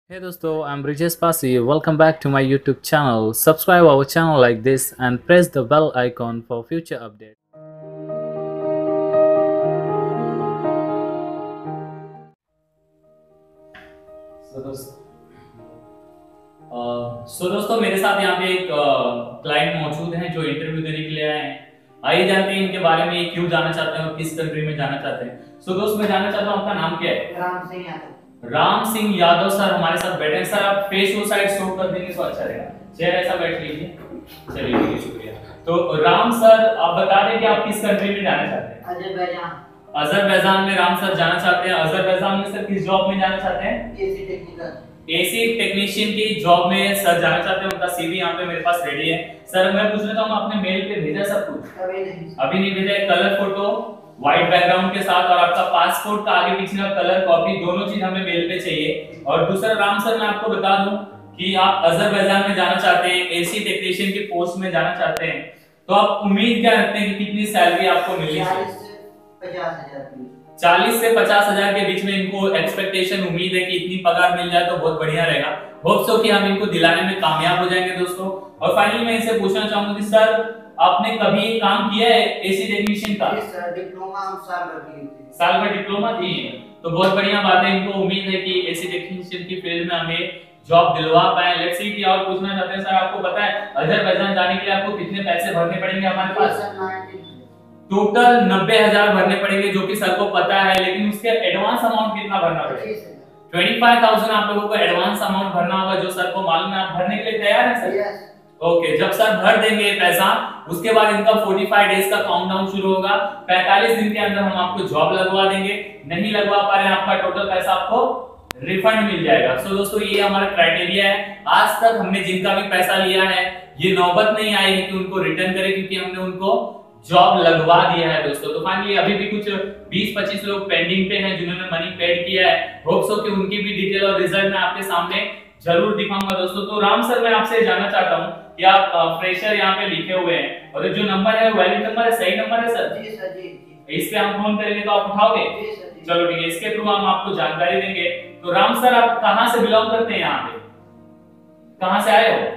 Hey dosto, I'm Brijesh Pasi. Welcome back to my YouTube channel. Subscribe our channel like this and press the bell icon for future updates. दोस्तों मेरे साथ यहाँ पे एक client मौजूद हैं जो इंटरव्यू देने के लिए आए हैं। आइए जानते हैं इनके बारे में, क्यों जाना चाहते हैं और किस कंट्री में जाना चाहते हैं। दोस्त मैं जानना चाहता हूँ आपका नाम क्या है? राम सिंह यादव। राम सिंह यादव सर हमारे साथ बैठे हैं। सर आप फेस वो साइड शो कर देंगे तो अच्छा रहेगा। चेयर ऐसा बैठ लीजिए। चलिए ठीक है, शुक्रिया। तो राम सर आप बता दें कि आप किस कंट्री में जाना चाहते हैं? अजरबैजान। अजरबैजान में राम सर जाना चाहते हैं। अजरबैजान में सर किस जॉब में जाना चाहते हैं? एसी टेक्नीशियन की जॉब में सर जाना चाहते हैं। उनका सीवी यहाँ पे मेरे पास रेडी है। सर मैं पूछना चाहूंगा आपने मेल पे भेजा सब कुछ? अभी नहीं भेजा। कलर फोटो व्हाइट बैकग्राउंड के साथ और आपका पासपोर्ट का आगे पीछे का कलर कॉपी, दोनों चीज हमें मेल पे चाहिए। और दूसरा राम सर मैं आपको बता दूं कि आप अजरबैजान में जाना चाहते हैं, एसी टेक्नीशियन की पोस्ट में जाना चाहते हैं, तो आप उम्मीद क्या रखते हैं कि कितनी सैलरी आपको मिलनी चाहिए? 40 से 50,000 के बीच में इनको एक्सपेक्टेशन, उम्मीद है कि इतनी पगार मिल जाए तो बहुत बढ़िया रहेगा। होप सो कि हम इनको दिलाने में कामयाब हो जाएंगे दोस्तों। और फाइनली मैं इनसे पूछना चाहूंगा कि सर आपने कभी काम किया है एसी टेक्नीशियन का? डिप्लोमा हम साल भर डिप्लोमा थी, तो बहुत बढ़िया बात है। इनको उम्मीद है कि एसी टेक्नीशियन की फील्ड में हमें जॉब दिलवा पाए। Let's see. कि और पूछना चाहते हैं सर, आपको पता है अजरबैजान जाने के लिए आपको कितने पैसे भरने पड़ेंगे? हमारे पास टोटल 90,000 भरने पड़ेंगे, जो कि सर को पता है, लेकिन उसके एडवांस अमाउंट कितना भरना पड़ेगा? 25,000 आप लोगों को एडवांस अमाउंट भरना होगा, जो सर को मालूम है। आप भरने के लिए तैयार हैं सर? ओके, जब सर भर देंगे पैसा, उसके बाद इनका 45 डेज का काउंटडाउन शुरू होगा। 45 दिन के अंदर हम आपको जॉब लगवा देंगे। नहीं लगवा पा रहे हैं, आपका टोटल पैसा आपको रिफंड मिल जाएगा। सो दोस्तों ये हमारा क्राइटेरिया है। आज तक हमने जिनका भी पैसा लिया है, ये नौबत नहीं आई है कि उनको रिटर्न करें, क्योंकि हमने उनको जॉब लगवा दिया है दोस्तों। तो फाइनली अभी भी कुछ 20-25 लोग पेंडिंग पे हैं जिन्होंने मनी पेड किया है। होप सो कि उनकी भी डिटेल और रिजल्ट मैं आपके सामने जरूर दिखाऊंगा दोस्तों। तो राम सर मैं आपसे जानना चाहता हूं कि आप फ्रेशर यहाँ पे लिखे हुए हैं और जो नंबर है वैलिड नंबर है, सही नंबर है सर? जी सर जी। इस पे हम फोन करेंगे तो आप उठाओगे? जी सर जी। चलो ठीक है, इसके थ्रू हम आपको जानकारी देंगे। तो राम सर आप कहाँ से बिलोंग करते हैं? यहाँ पे कहाँ से आए हो?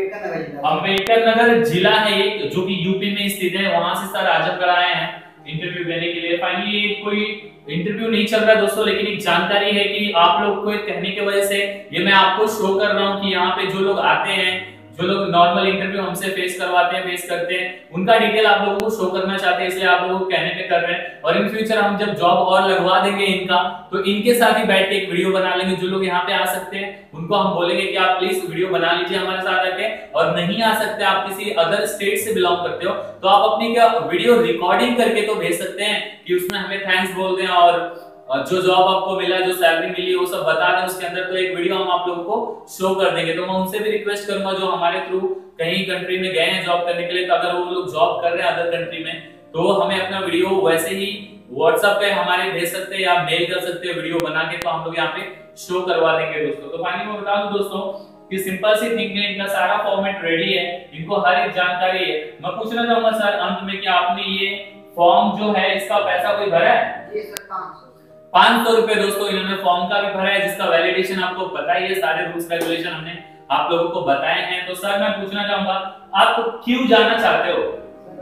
अम्बेडकर नगर जिला है एक, जो कि यूपी में स्थित है। वहां से सर आजमगढ़ आए हैं इंटरव्यू देने के लिए। फाइनली कोई इंटरव्यू नहीं चल रहा है दोस्तों, लेकिन एक जानकारी है कि आप लोग को कहने की वजह से ये मैं आपको शो कर रहा हूँ कि यहाँ पे जो लोग आते हैं, जो लोग नॉर्मल इंटरव्यू हमसे फेस करवाते हैं, फेस करते हैं, उनका डिटेल आप लोगों को शो करना चाहते हैं, इसलिए आप लोगों को कहने पे कर रहे हैं। और इन फ्यूचर हम जब जॉब और लगवा देंगे इनका, तो इनके साथ ही बैठ के एक वीडियो बना लेंगे। जो लोग यहाँ पे आ सकते हैं उनको हम बोलेंगे कि आप प्लीज वीडियो बना लीजिए हमारे साथ आके, और नहीं आ सकते, आप किसी अदर स्टेट से बिलोंग करते हो, तो आप अपनी क्या वीडियो रिकॉर्डिंग करके तो भेज सकते हैं कि उसमें हमें थैंक्स बोल दें और जो जॉब आपको मिला, जो सैलरी मिली, वो सब बता दें उसके अंदर। तो एक वीडियो हम आप लोगों को शो कर देंगे। तो मैं उनसे भी रिक्वेस्ट करूंगा जो हमारे थ्रू कहीं कंट्री में गए हैं जॉब करने के लिए, तो अगर वो लोग जॉब कर रहे हैं अदर कंट्री में, तो हमें अपना वीडियो वैसे ही व्हाट्सएप पे हमारे भेज सकते हैं या मेल कर सकते हैं वीडियो बना के, तो हम लोग यहाँ पे शो करवा देंगे दोस्तों। तो फाइनली मैं बता दूं दोस्तों कि सिंपल सी थिंग है, इनका सारा फॉर्मेट रेडी है, इनको हर एक जानकारी है। मैं पूछना चाहूंगा सर अंत में कि आपने ये फॉर्म जो है इसका पैसा कोई भरा है? जी सर, 500 रुपए दोस्तों इन्होंने फॉर्म का भी भरा है, जिसका वैलिडेशन आपको पता ही है। सारे रूल्स रेगुलेशन हमने आप लोगों को बताए हैं। तो सर मैं पूछना चाहूंगा आप क्यों जाना चाहते हो?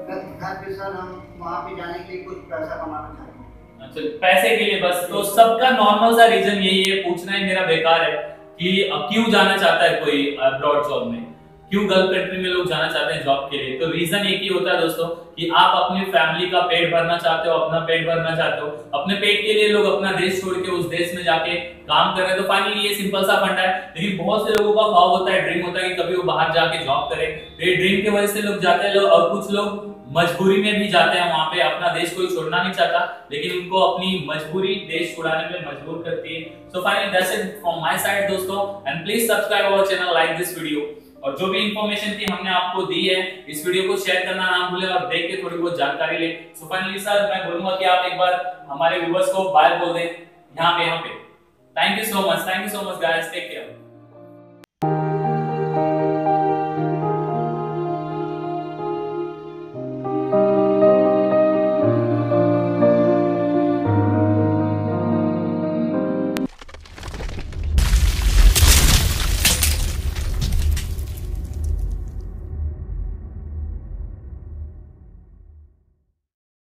सर हम वहां पे जाने के लिए कुछ पैसा कमाना चाहते हैं। अच्छा, पैसे के लिए बस? तो सबका नॉर्मल सा रीजन यही है, पूछना ही मेरा बेकार है कि क्यों जाना चाहता है कोई अब्रॉड जॉब में, क्यों गल्फ कंट्री में लोग जाना चाहते हैं जॉब के लिए। तो रीजन एक ही होता है दोस्तों कि आप अपनी फैमिली का पेट भरना चाहते हो, अपना पेट भरना चाहते हो। अपने पेट के लिए लोग अपना देश छोड़ के उस देश में जाके काम कर रहे हैं। तो फाइनली ये सिंपल सा फंडा है। लेकिन बहुत से लोगों का ख्वाब होता है, ड्रीम होता है कि कभी वो बाहर जाके जॉब करें। तो ये ड्रीम की वजह से लोग जाते हैं लोग, और कुछ लोग मजबूरी में भी जाते हैं वहां पे। अपना देश कोई छोड़ना नहीं चाहता, लेकिन उनको अपनी मजबूरी देश छुड़ाने में मजबूर करती है। So finally that's it from my side दोस्तों, and please subscribe our channel, like this video. और जो भी इंफॉर्मेशन थी हमने आपको दी है, इस वीडियो को शेयर करना ना भूलें और देख के थोड़ी बहुत जानकारी ले। सो फाइनली सर मैं बोलूंगा कि आप एक बार हमारे व्यूअर्स को बाय बोल दें यहाँ पे। Thank you so much guys, take care.